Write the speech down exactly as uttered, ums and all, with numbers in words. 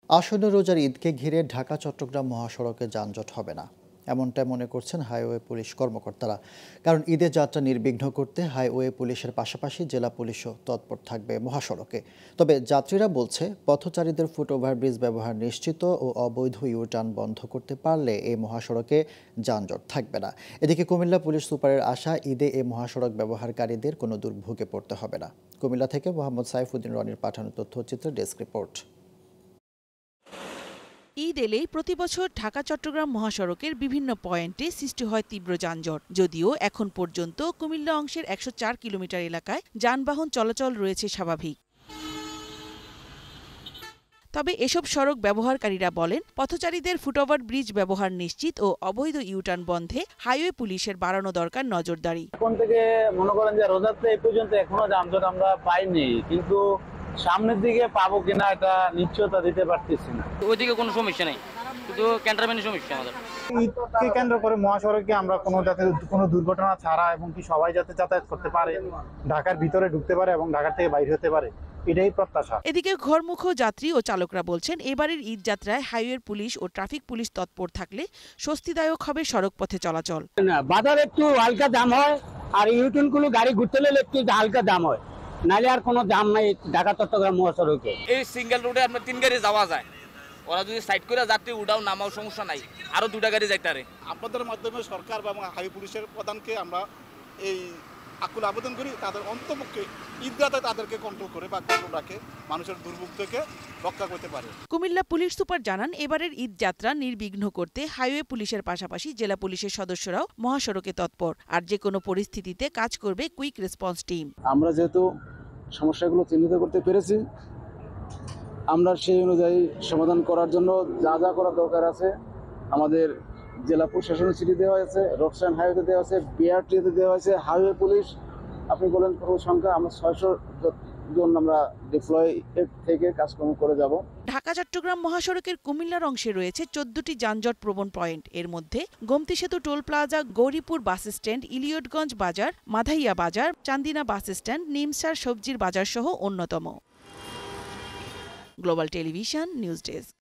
আসন্ন রোজার ঈদকে ঘিরে ঢাকা চট্টগ্রাম মহাসড়কে যানজট হবে না, এমনটাই মনে করছেন হাইওয়ে পুলিশ কর্মকর্তারা। কারণ ঈদের যাত্রা নির্বিঘ্ন করতে হাইওয়ে পুলিশের পাশাপাশি জেলা পুলিশও তৎপর থাকবে মহাসড়কে। তবে যাত্রীরা বলছে, পথচারীদের ফুট ওভারব্রিজ ব্যবহার নিশ্চিত ও অবৈধ ইউটার্ন বন্ধ করতে পারলে এই মহাসড়কে যানজট থাকবে না। এদিকে কুমিল্লা পুলিশ সুপারের আশা, ঈদে এই মহাসড়ক ব্যবহারকারীদের কোনো দুর্ভোগে পড়তে হবে না। কুমিল্লা থেকে মোহাম্মদ সাইফুদ্দিন রনির পাঠানো তথ্যচিত্র, ডেস্ক রিপোর্ট। ঈদ এলেই প্রতিবছর ঢাকা চট্টগ্রাম মহাসড়কের বিভিন্ন পয়েন্টে সৃষ্টি হয় তীব্র যানজট। যদিও এখন পর্যন্ত কুমিল্লা অংশের একশো চার কিলোমিটার এলাকায় যানবাহন চলাচল রয়েছে স্বাভাবিক। তবে এসব সড়ক ব্যবহারকারীরা বলেন, পথচারীদের ফুটওভার ব্রিজ ব্যবহার নিশ্চিত ও অবৈধ ইউটার্ন বন্ধে হাইওয়ে পুলিশের বাড়ানো দরকার নজরদারি। এখন থেকে মনে করেন যে রোজাতে এই পর্যন্ত এখনো যানজট আমরা পাইনি, কিন্তু সামনের দিকে পাবো কিনা এটা নিশ্চয়তা দিতে পারতেছি না। ওইদিকে কোনো সমস্যা নেই, শুধু ক্যান্টনমেন্টের সমস্যা আমাদের। ঈদকে কেন্দ্র করে মহাসড়কে আমরা কোনো যাতে কোনো দুর্ঘটনা ছাড়া এবং কি সবাই যাতে যাতায়াত করতে পারে, ঢাকার ভিতরে ঢুকতে পারে এবং ঢাকা থেকে বাইরে হতে পারে, এটাই প্রত্যাশা। এদিকে ঘরমুখ যাত্রী ও চালকরা বলছেন, এবারের ঈদ যাত্রায় হাইওয়ে পুলিশ ও ট্রাফিক পুলিশ তৎপর থাকলে স্বস্তিদায়ক হবে সড়ক পথে চলাচল। বাজার একটু হালকা দাম হয়, আর ইউটার্ন গুলো গাড়ি ঘুরতে গেলে একটু হালকা দাম হয়, নাহলে আর কোনো দাম নাই ঢাকা চট্টগ্রাম মহাসড়কে। এই সিঙ্গেল রোডে আপনার তিন গাড়ি যাওয়া যায়, ওরা যদি সাইড করে যাত্রী উঠাও নামাও সমস্যা নাই, আরো দুটা গাড়ি যাইতে পারে। আপনাদের মাধ্যমে সরকার এবং হাইওয়ে পুলিশের প্রধানকে আমরা এই আকুল আবেদন করি, তাদের অন্তপক্ষে ঈদগাতে তাদেরকে কন্ট্রোল করে বা কন্ট্রোল রাখে, মানুষের দুর্ভোগ থেকে রক্ষা করতে পারে। কুমিল্লা পুলিশ সুপার জানান, এবারের ঈদ যাত্রা নির্বিঘ্ন করতে হাইওয়ে পুলিশের পাশাপাশি জেলা পুলিশের সদস্যরাও মহাসড়কে তৎপর, আর যে কোনো পরিস্থিতিতে কাজ করবে কুইক রেসপন্স টিম। আমরা যেহেতু সমস্যাগুলো চিহ্নিত করতে পেরেছি, আমরা সেই অনুযায়ী সমাধান করার জন্য যা যা করার দরকার আছে আমাদের জেলা প্রশাসনের চিঠি দেওয়া হয়েছে, রোডসাইন হাইওয়েতে দেওয়া হয়েছে, বিআরটিতে দেওয়া হয়েছে। হাইওয়ে পুলিশ আপনি বলেন পুরো সংখ্যা আমরা ছয়শো জন আমরা ডিপ্লয় থেকে কাজকর্ম করে যাব। ঢাকা চট্টগ্রাম মহাসড়কের কুমিল্লার অংশে রয়েছে চোদ্দটি যানজট প্রবণ পয়েন্ট। এর মধ্যে গোমতী সেতু toll plaza, Gauripur bus stand, Elliotganj বাজার, মাধাইয়া বাজার, চান্দিনা বাস স্ট্যান্ড, নিমসার সবজির বাজার সহ অন্যতম। Global television news desk.